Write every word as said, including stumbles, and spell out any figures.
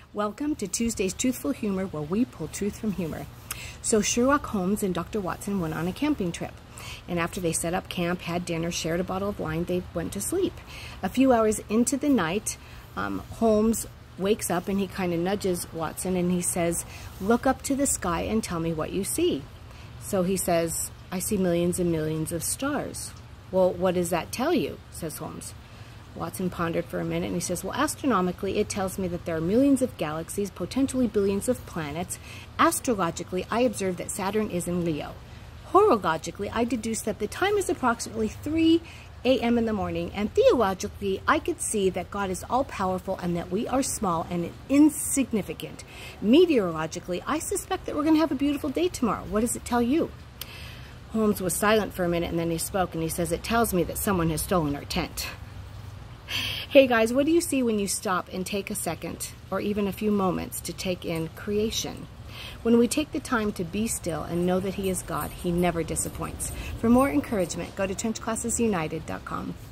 Welcome to Tuesday's Truthful Humor, where we pull truth from humor. So Sherlock Holmes and Doctor Watson went on a camping trip. And after they set up camp, had dinner, shared a bottle of wine, they went to sleep. A few hours into the night, um, Holmes wakes up and he kind of nudges Watson and he says, "Look up to the sky and tell me what you see." So he says, "I see millions and millions of stars." "Well, what does that tell you?" says Holmes. Watson pondered for a minute and he says, "Well, astronomically, it tells me that there are millions of galaxies, potentially billions of planets. Astrologically, I observe that Saturn is in Leo. Horologically, I deduce that the time is approximately three A M in the morning. And theologically, I could see that God is all-powerful and that we are small and insignificant. Meteorologically, I suspect that we're going to have a beautiful day tomorrow. What does it tell you?" Holmes was silent for a minute and then he spoke and he says, "It tells me that someone has stolen our tent." Hey guys, what do you see when you stop and take a second or even a few moments to take in creation? When we take the time to be still and know that He is God, He never disappoints. For more encouragement, go to trench classes united dot com.